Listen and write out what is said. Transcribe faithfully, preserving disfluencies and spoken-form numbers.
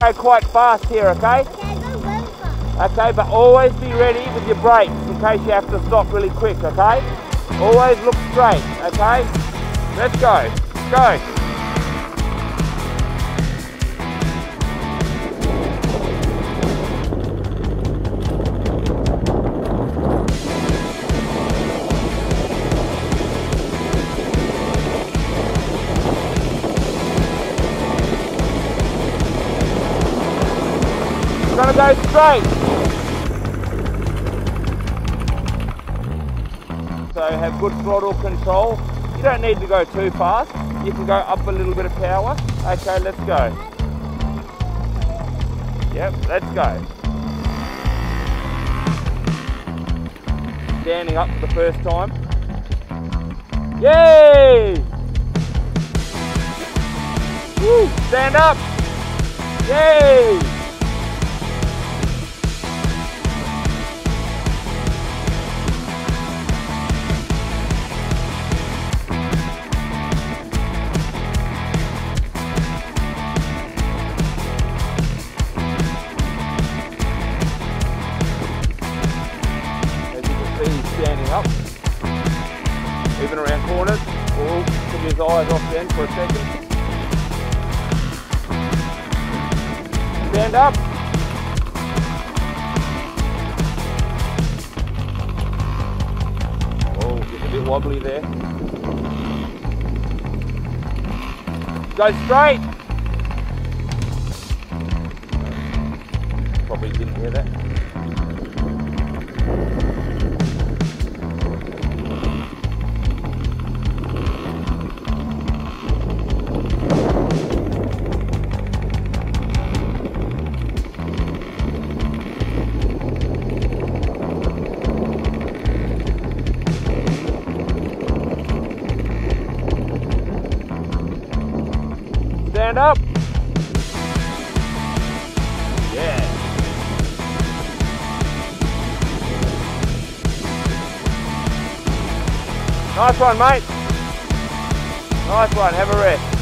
Go quite fast here, okay? Okay, go very fast. Okay, but always be ready with your brakes in case you have to stop really quick, okay? Always look straight, okay? Let's go. Go. We're gonna go straight. So have good throttle control. You don't need to go too fast. You can go up a little bit of power. Okay, let's go. Yep, let's go. Standing up for the first time. Yay! Woo! Stand up! Yay! Standing up, even around corners, or put his eyes off then for a second. Stand up. Oh, it's a bit wobbly there. Go straight. Probably didn't hear that. Stand up. Yeah. Nice one, mate. Nice one. Have a rest.